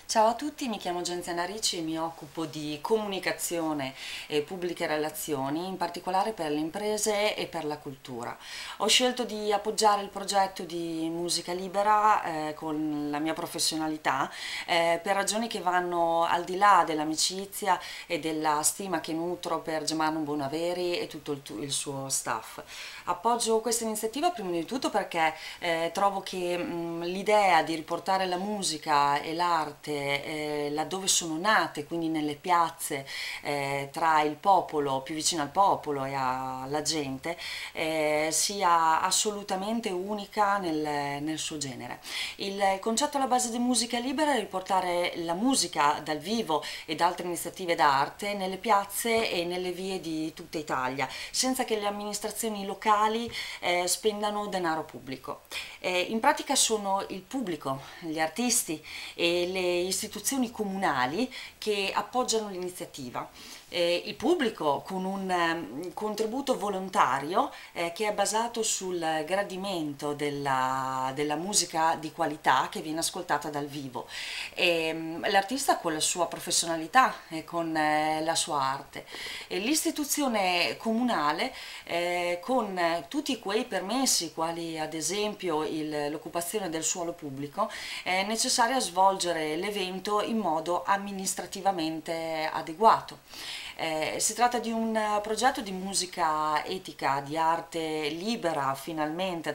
Ciao a tutti, mi chiamo Genziana Ricci e mi occupo di comunicazione e pubbliche relazioni, in particolare per le imprese e per la cultura. Ho scelto di appoggiare il progetto di Musica Libera con la mia professionalità per ragioni che vanno al di là dell'amicizia e della stima che nutro per Germano Bonaveri e tutto il suo staff. Appoggio questa iniziativa prima di tutto perché trovo che l'idea di riportare la musica e l'arte laddove sono nate, quindi nelle piazze, tra il popolo, più vicino al popolo e alla gente, sia assolutamente unica nel suo genere. Il concetto alla base di Musica Libera è riportare la musica dal vivo ed altre iniziative d'arte nelle piazze e nelle vie di tutta Italia, senza che le amministrazioni locali spendano denaro pubblico. In pratica sono il pubblico, gli artisti e le istituzioni comunali che appoggiano l'iniziativa. Il pubblico con un contributo volontario che è basato sul gradimento della musica di qualità che viene ascoltata dal vivo. L'artista con la sua professionalità e con la sua arte. L'istituzione comunale con tutti quei permessi, quali ad esempio l'occupazione del suolo pubblico, è necessaria a svolgere l'evento in modo amministrativamente adeguato. Si tratta di un progetto di musica etica, di arte libera finalmente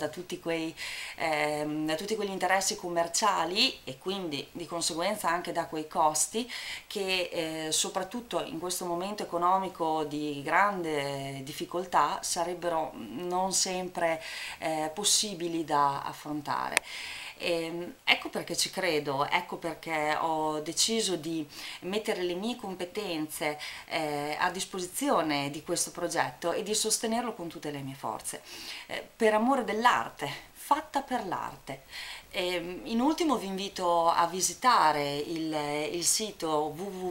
da tutti quegli interessi commerciali e quindi di conseguenza anche da quei costi che soprattutto in questo momento economico di grande difficoltà sarebbero non sempre possibili da affrontare. Ecco perché ci credo, ecco perché ho deciso di mettere le mie competenze a disposizione di questo progetto e di sostenerlo con tutte le mie forze, per amore dell'arte, fatta per l'arte. In ultimo vi invito a visitare il sito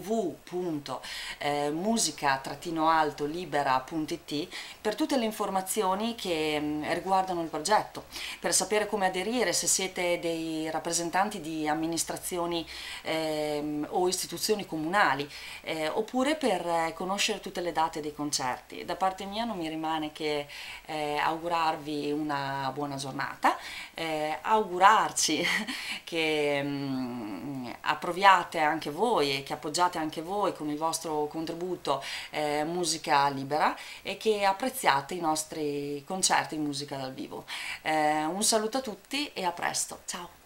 www.musica-libera.it per tutte le informazioni che riguardano il progetto, per sapere come aderire se siete dei rappresentanti di amministrazioni o istituzioni comunali, oppure per conoscere tutte le date dei concerti. Da parte mia non mi rimane che augurarvi una buona giornata, augurarci che approviate anche voi e che appoggiate anche voi con il vostro contributo Musica Libera e che apprezziate i nostri concerti in musica dal vivo. Un saluto a tutti e a presto, ciao!